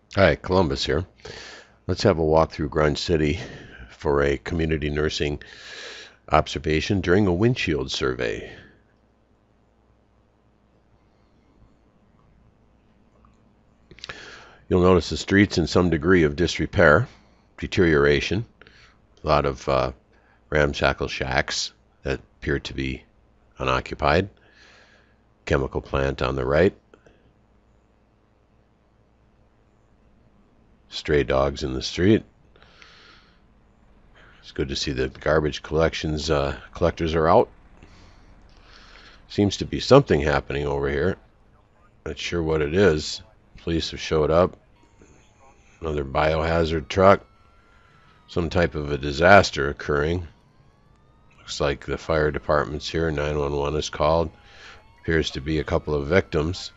Hi, Columbus here. Let's have a walk through Grunge City for a community nursing observation during a windshield survey. You'll notice the streets in some degree of disrepair, deterioration, a lot of ramshackle shacks that appear to be unoccupied, chemical plant on the right, stray dogs in the street. It's good to see the garbage collectors are out. Seems to be something happening over here. Not sure what it is. Police have showed up. Another biohazard truck. Some type of a disaster occurring. Looks like the fire department's here. 911 is called. Appears to be a couple of victims.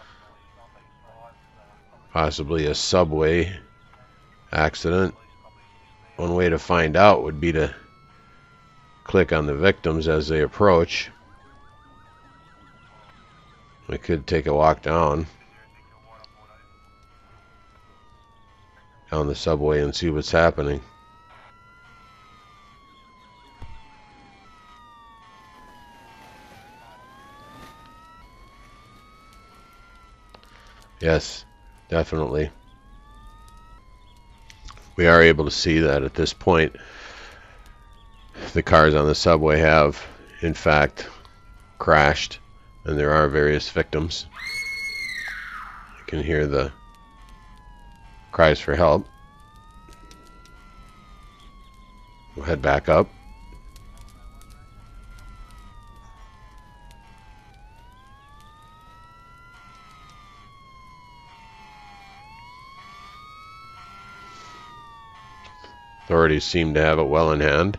Possibly a subway accident. One way to find out would be to click on the victims as they approach. We could take a walk down the subway and see what's happening. Yes, definitely. We are able to see that at this point the cars on the subway have in fact crashed, and there are various victims. You can hear the cries for help. We'll head back up. Authorities seem to have it well in hand.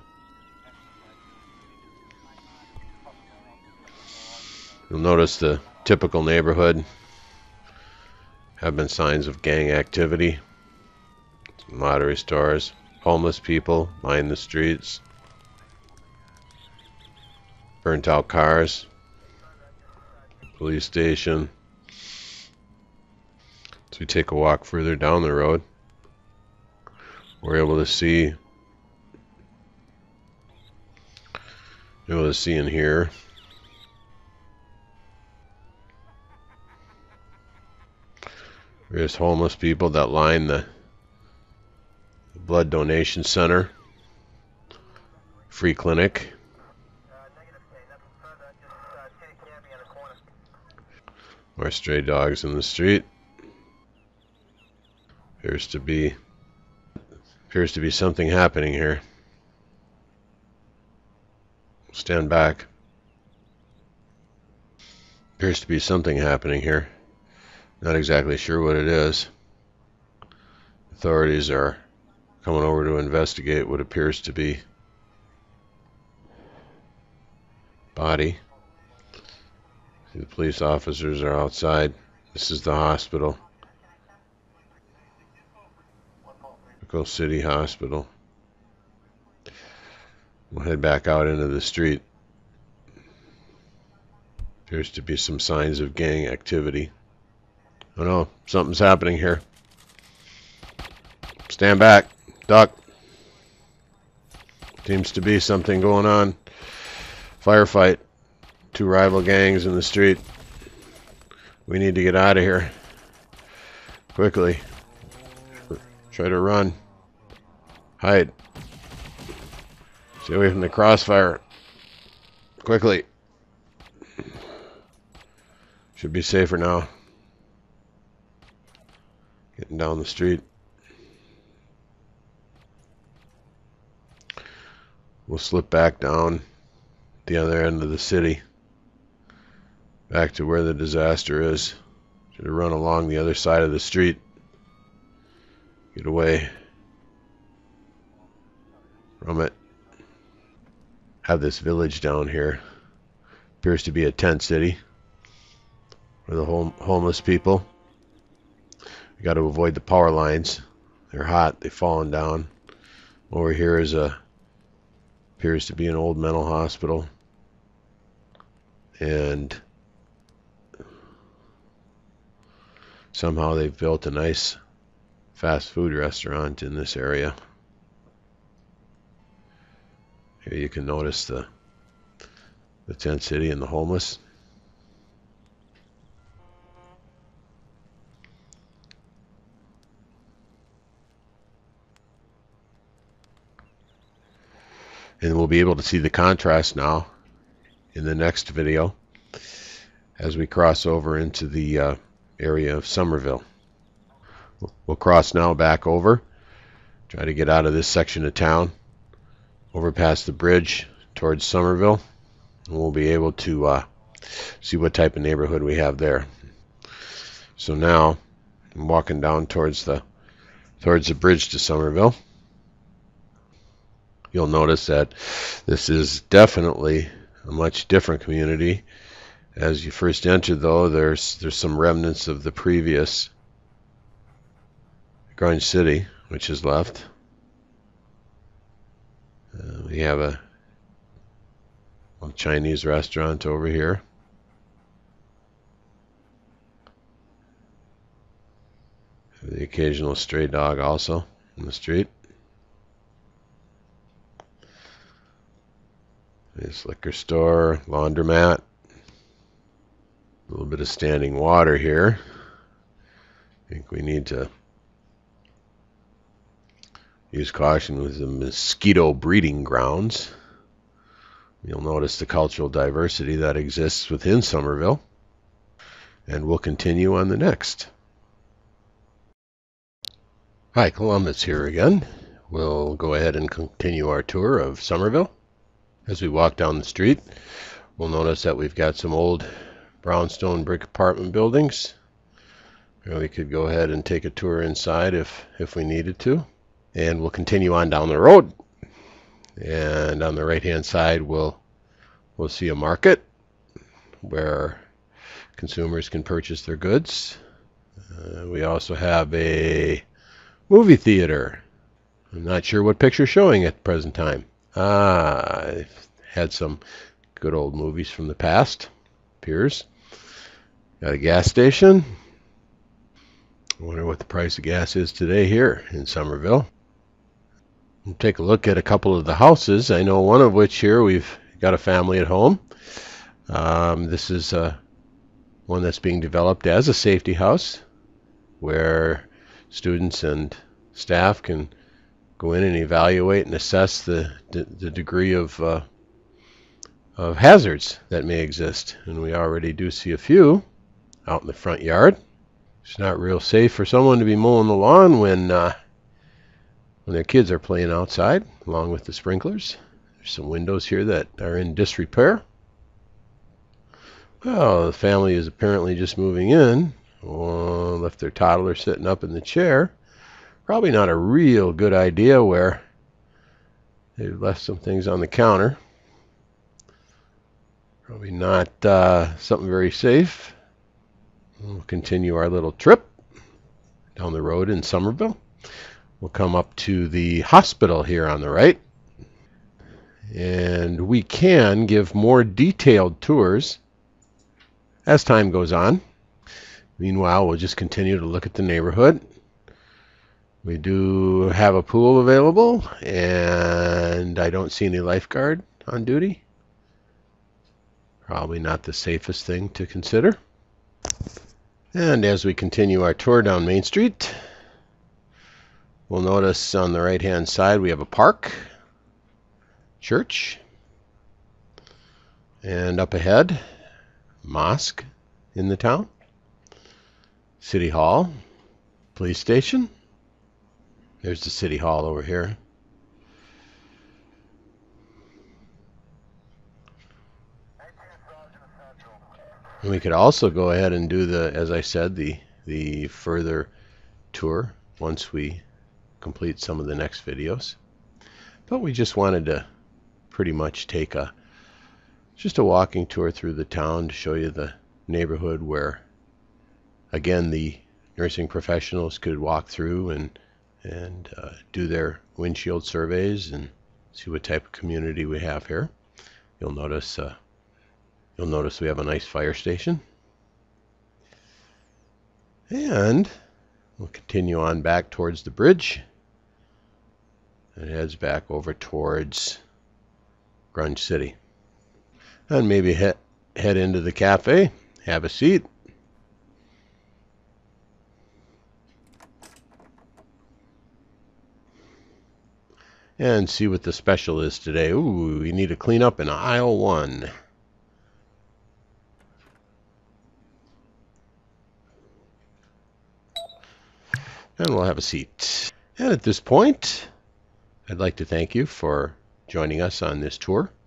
You'll notice the typical neighborhood have been signs of gang activity. Some lottery stores, homeless people lined the streets, burnt out cars, police station. As we take a walk further down the road, we're able to see in here various homeless people that line the blood donation center, free clinic. More stray dogs in the street. Appears to be something happening here. Stand back. Appears to be something happening here. Not exactly sure what it is. Authorities are coming over to investigate what appears to be body. The police officers are outside. This is the hospital. Grunge City Hospital. We'll head back out into the street. Appears to be some signs of gang activity. Oh no, something's happening here. Stand back. Duck. Seems to be something going on. Firefight. Two rival gangs in the street. We need to get out of here. Quickly. Try to run. Hide. Stay away from the crossfire. Quickly. Should be safer now. Getting down the street. We'll slip back down the other end of the city. Back to where the disaster is. Should have run along the other side of the street. Get away from it. Have this village down here. Appears to be a tent city for the homeless people. We got to avoid the power lines. They're hot. They've fallen down. Over here is appears to be an old mental hospital, and somehow they've built a nice fast food restaurant in this area. Here you can notice the tent city and the homeless. And we'll be able to see the contrast now in the next video as we cross over into the area of Somerville. We'll cross now back over, try to get out of this section of town, over past the bridge towards Somerville, and we'll be able to see what type of neighborhood we have there. So now I'm walking down towards the bridge to Somerville. You'll notice that this is definitely a much different community. As you first enter, though, there's some remnants of the previous Grunge City, which is left. We have a Chinese restaurant over here. The occasional stray dog also in the street. This liquor store, laundromat. A little bit of standing water here. I think we need to use caution with the mosquito breeding grounds. You'll notice the cultural diversity that exists within Somerville. And we'll continue on the next. Hi, Columbus here again. We'll go ahead and continue our tour of Somerville. As we walk down the street, we'll notice that we've got some old brownstone brick apartment buildings. We could go ahead and take a tour inside if we needed to. And we'll continue on down the road. And on the right hand side we'll see a market where consumers can purchase their goods. We also have a movie theater. I'm not sure what picture's showing at the present time. I've had some good old movies from the past. Appears. Got a gas station. I wonder what the price of gas is today here in Somerville. We'll take a look at a couple of the houses. I know one of which here we've got a family at home. This is one that's being developed as a safety house where students and staff can go in and evaluate and assess the degree of hazards that may exist. And we already do see a few out in the front yard. It's not real safe for someone to be mowing the lawn when their kids are playing outside along with the sprinklers. There's some windows here that are in disrepair. Well, the family is apparently just moving in. Left their toddler sitting up in the chair. Probably not a real good idea where they've left some things on the counter. Probably not something very safe. We'll continue our little trip down the road in Somerville. We'll come up to the hospital here on the right. And we can give more detailed tours as time goes on. Meanwhile, we'll just continue to look at the neighborhood. We do have a pool available, and I don't see any lifeguard on duty. Probably not the safest thing to consider. And as we continue our tour down Main Street, we'll notice on the right-hand side we have a park, church, and up ahead, mosque in the town, city hall, police station. There's the city hall over here. And we could also go ahead and do as I said, the further tour once we complete some of the next videos. But we just wanted to pretty much take just a walking tour through the town to show you the neighborhood where, again, the nursing professionals could walk through and do their windshield surveys and see what type of community we have here. You'll notice we have a nice fire station. And We'll continue on back towards the bridge. And it heads back over towards Grunge City. And maybe head into the cafe, have a seat. And see what the special is today. Ooh, we need to clean up in aisle 1. And we'll have a seat. And at this point, I'd like to thank you for joining us on this tour.